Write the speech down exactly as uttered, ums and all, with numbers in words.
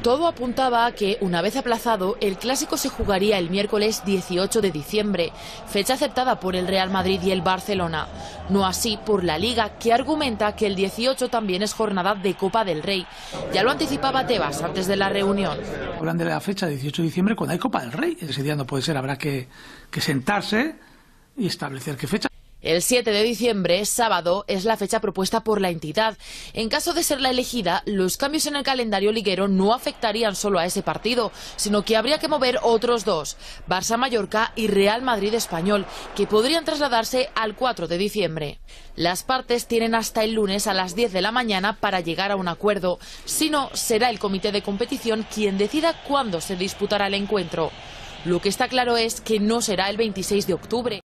Todo apuntaba a que, una vez aplazado, el clásico se jugaría el miércoles dieciocho de diciembre, fecha aceptada por el Real Madrid y el Barcelona. No así por la Liga, que argumenta que el dieciocho también es jornada de Copa del Rey. Ya lo anticipaba Tebas antes de la reunión. Hablan de la fecha dieciocho de diciembre cuando hay Copa del Rey. Ese día no puede ser, habrá que, que sentarse y establecer qué fecha. El siete de diciembre, sábado, es la fecha propuesta por la entidad. En caso de ser la elegida, los cambios en el calendario liguero no afectarían solo a ese partido, sino que habría que mover otros dos, Barça-Mallorca y Real Madrid-Español, que podrían trasladarse al cuatro de diciembre. Las partes tienen hasta el lunes a las diez de la mañana para llegar a un acuerdo. Si no, será el comité de competición quien decida cuándo se disputará el encuentro. Lo que está claro es que no será el veintiséis de octubre.